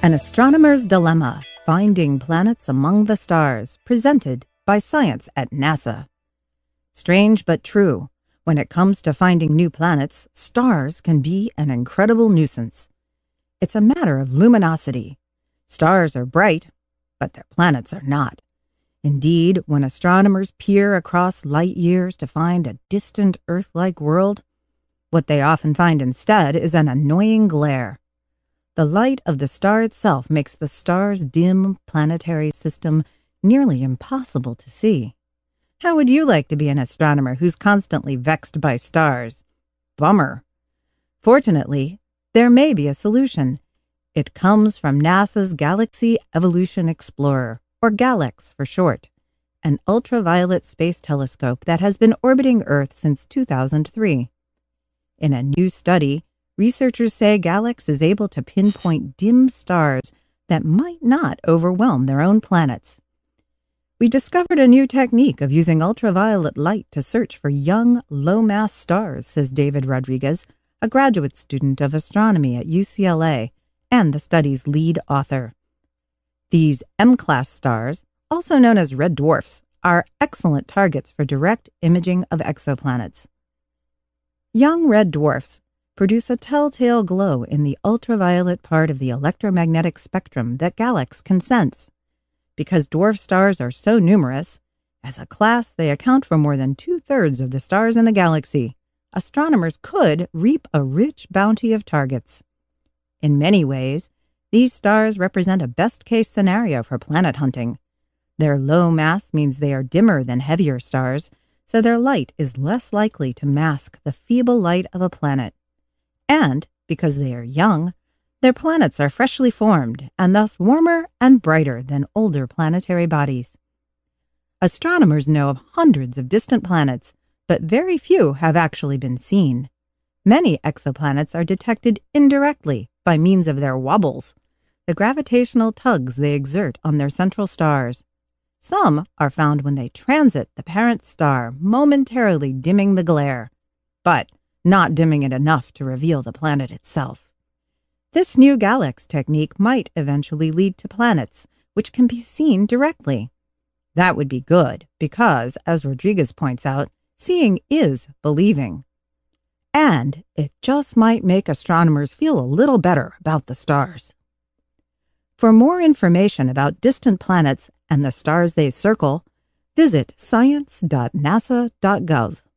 An Astronomer's Dilemma, Finding Planets Among the Stars, presented by Science at NASA. Strange but true, when it comes to finding new planets, stars can be an incredible nuisance. It's a matter of luminosity. Stars are bright, but their planets are not. Indeed, when astronomers peer across light years to find a distant Earth-like world, what they often find instead is an annoying glare. The light of the star itself makes the star's dim planetary system nearly impossible to see. How would you like to be an astronomer who's constantly vexed by stars? Bummer. Fortunately, there may be a solution. It comes from NASA's Galaxy Evolution Explorer, or GALEX for short, an ultraviolet space telescope that has been orbiting Earth since 2003. In a new study, researchers say GALEX is able to pinpoint dim stars that might not overwhelm their own planets. We discovered a new technique of using ultraviolet light to search for young, low-mass stars, says David Rodriguez, a graduate student of astronomy at UCLA and the study's lead author. These M-class stars, also known as red dwarfs, are excellent targets for direct imaging of exoplanets. Young red dwarfs produce a telltale glow in the ultraviolet part of the electromagnetic spectrum that GALEX can sense. Because dwarf stars are so numerous, as a class they account for more than 2/3 of the stars in the galaxy, astronomers could reap a rich bounty of targets. In many ways, these stars represent a best-case scenario for planet hunting. Their low mass means they are dimmer than heavier stars, so their light is less likely to mask the feeble light of a planet. And, because they are young, their planets are freshly formed and thus warmer and brighter than older planetary bodies. Astronomers know of hundreds of distant planets, but very few have actually been seen. Many exoplanets are detected indirectly by means of their wobbles, the gravitational tugs they exert on their central stars. Some are found when they transit the parent star, momentarily dimming the glare, but not dimming it enough to reveal the planet itself. This new GALEX technique might eventually lead to planets which can be seen directly. That would be good because, as Rodriguez points out, seeing is believing. And it just might make astronomers feel a little better about the stars. For more information about distant planets and the stars they circle, visit science.nasa.gov.